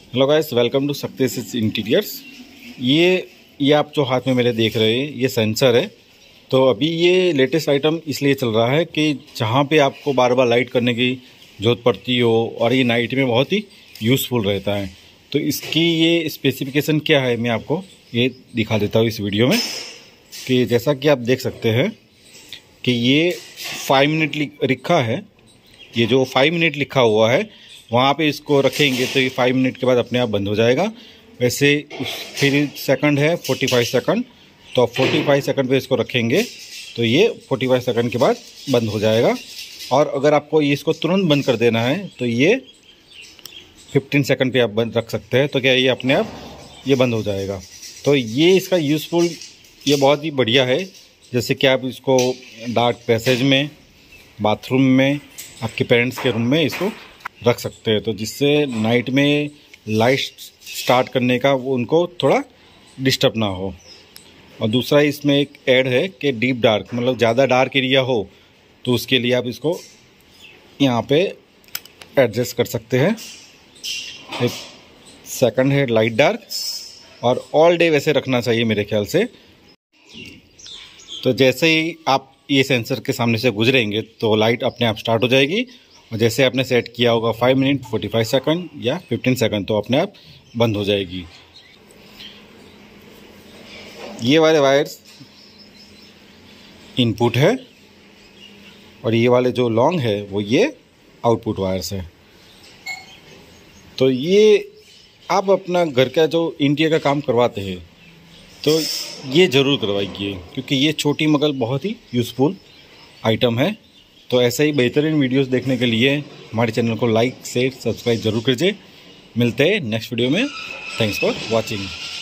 Hello guys, welcome to success interiors. ये आप जो हाथ में मेरे देख रहे हैं ये सेंसर है। तो अभी ये लेटेस्ट आइटम इसलिए चल रहा है कि जहाँ पे आपको बार बार लाइट करने की ज़रूरत पड़ती हो और ये नाइट में बहुत ही यूज़फुल रहता है। तो इसकी ये स्पेसिफिकेशन क्या है मैं आपको ये दिखा देता हूँ इस वीडियो में। कि जैसा कि आप देख सकते हैं कि ये 5 मिनट लिखा है। ये जो 5 मिनट लिखा हुआ है वहाँ पे इसको रखेंगे तो ये 5 मिनट के बाद अपने आप बंद हो जाएगा। वैसे फिर सेकंड है 45 सेकंड, तो आप 45 सेकंड पे इसको रखेंगे तो ये 45 सेकंड के बाद बंद हो जाएगा। और अगर आपको ये इसको तुरंत बंद कर देना है तो ये 15 सेकंड पे आप बंद रख सकते हैं, तो क्या ये अपने आप ये बंद हो जाएगा। तो ये इसका यूज़फुल ये बहुत ही बढ़िया है। जैसे कि आप इसको डार्क पैसेज में, बाथरूम में, आपके पेरेंट्स के रूम में इसको रख सकते हैं, तो जिससे नाइट में लाइट स्टार्ट करने का वो उनको थोड़ा डिस्टर्ब ना हो। और दूसरा इसमें एक ऐड है कि डीप डार्क, मतलब ज़्यादा डार्क एरिया हो तो उसके लिए आप इसको यहाँ पे एडजस्ट कर सकते हैं। एक सेकंड है लाइट डार्क, और ऑल डे वैसे रखना चाहिए मेरे ख्याल से। तो जैसे ही आप ये सेंसर के सामने से गुजरेंगे तो लाइट अपने आप स्टार्ट हो जाएगी, और जैसे आपने सेट किया होगा 5 मिनट, 45 सेकंड या 15 सेकंड तो अपने आप बंद हो जाएगी। ये वाले वायर्स इनपुट है और ये वाले जो लॉन्ग है वो ये आउटपुट वायर्स है। तो ये आप अपना घर का जो इंटीरियर का काम करवाते हैं तो ये ज़रूर करवाइए, क्योंकि ये छोटी मगर बहुत ही यूज़फुल आइटम है। तो ऐसे ही बेहतरीन वीडियोस देखने के लिए हमारे चैनल को लाइक, शेयर, सब्सक्राइब जरूर कीजिए। मिलते हैं नेक्स्ट वीडियो में। Thanks for watching.